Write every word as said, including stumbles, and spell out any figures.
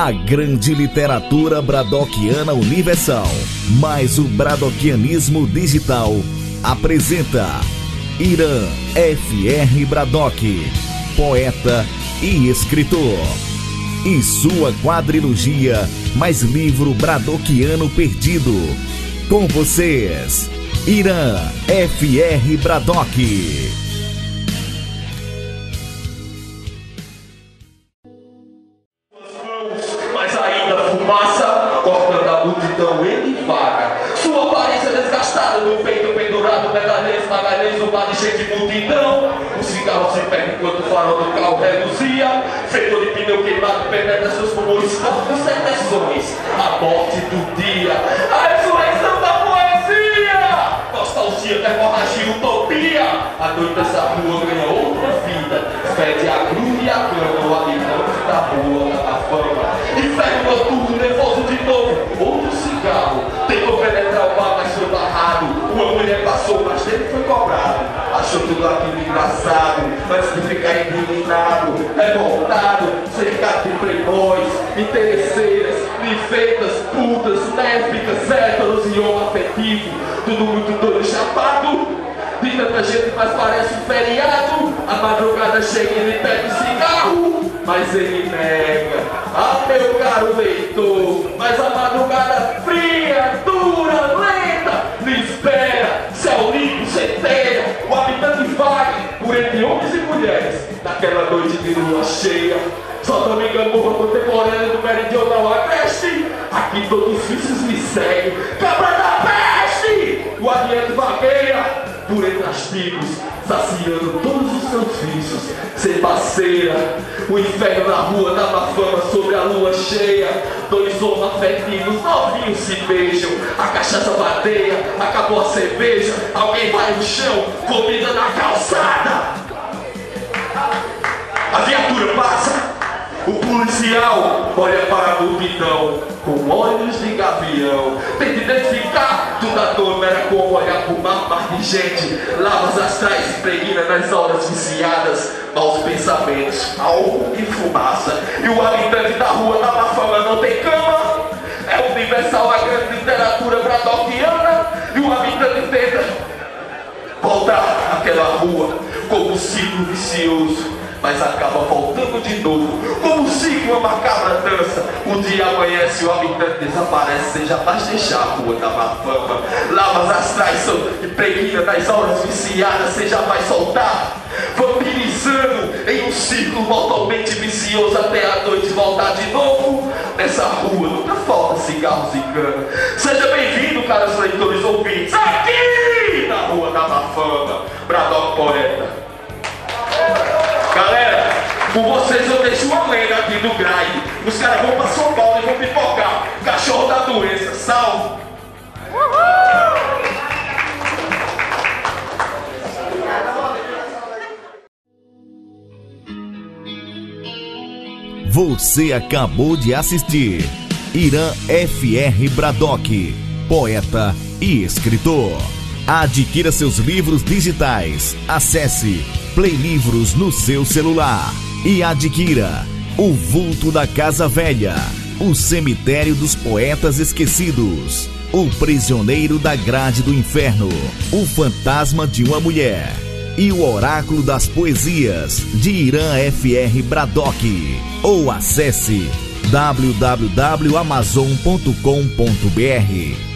a grande literatura bradoquiana universal, mais o bradoquianismo digital, apresenta Irã F R Bradock, poeta e escritor, e sua quadrilogia Mais Livro Bradoquiano Perdido. Com vocês, Irã F R Bradock. Mas ainda fumaça, cortando a multidão em vaga. Sua aparência desgastada, no peito pendurado, megalês, magalhães, um bar de gente multidão. O cigarro se pega enquanto o farol do carro reduzia. Fedor de pneu queimado penetra seus pulmões, corpos secreções. A morte do dia, a ressurreição da poesia. Nostalgia, hemorragia, utopia. A noite essa rua ganha outra vida. Fede a grua e a cama, o habitante da rua, da fama. Inferno noturno, nervoso de novo, outro cigarro. Tentou penetrar o bar, mas foi barrado. Uma mulher passou, mas dele foi cobrado. Achou tudo aquilo engraçado, antes de ficar indignado, revoltado, cercado de playboys, interesseiras, ninfeitas, putas, lésbicas, héteros e homoafetivo. Tudo muito doido e chapado. De tanta gente, mas parece um feriado. A madrugada chega e ele pede cigarro, mas ele nega. Ah, meu caro leitor, mas a madrugada fria, dura, lenta lhe espera. Céu limpo, centeia, o habitante vague por entre homens e mulheres naquela noite de lua cheia. Sodoma e Gomorra contemporânea do meridional agreste. Aqui todos os vícios me seguem. Cabra da peste! O adiante vagueia por entre as tribos, saciando todos os seus vícios. Sem parceira, o inferno na rua dá má fama sobre a lua cheia. Dois homens afetivos, novinhos se beijam. A cachaça bateia, acabou a cerveja. Alguém vai no chão, comida na calçada. A viatura passa. O policial olha para a multidão com olhos de gavião. Tenta identificar tudo a dor, era como olhar para o mar, mar de gente. Lavas astrais impregna nas horas viciadas. Maus pensamentos, álcool e fumaça. E o habitante da rua da má fama não tem cama. É universal a grande literatura bradockiana. E o habitante tenta voltar àquela rua como um ciclo vicioso, mas acaba voltando de novo, como um ciclo, uma macabra dança. Um dia amanhece, o habitante desaparece, sem jamais deixar a rua da má fama. Lavas astrais são impregnadas das horas viciadas, sem jamais soltar, vampirizando em um ciclo mortalmente vicioso até a noite voltar de novo. Nessa rua nunca falta cigarros e cana. Seja bem-vindo, caros leitores ouvintes, aqui na rua da má fama. Bradock poeta. Galera, com vocês eu deixo uma lenda aqui do grind. Os caras vão pra São Paulo e vão pipocar. Cachorro da doença, salve! Você acabou de assistir Irã F R Bradock, poeta e escritor. Adquira seus livros digitais. Acesse Play Livros no seu celular e adquira O Vulto da Casa Velha, O Cemitério dos Poetas Esquecidos, O Prisioneiro da Grade do Inferno, O Fantasma de uma Mulher e O Oráculo das Poesias, de Irã F R Bradock. Ou acesse w w w ponto amazon ponto com ponto b r.